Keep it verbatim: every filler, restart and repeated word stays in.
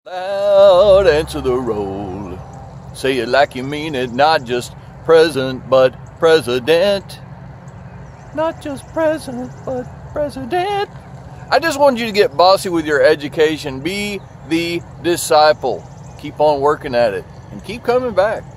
Loud, answer the roll. Say it like you mean it, not just present, but president. Not just president, but president. I just want you to get bossy with your education. Be the disciple. Keep on working at it and keep coming back.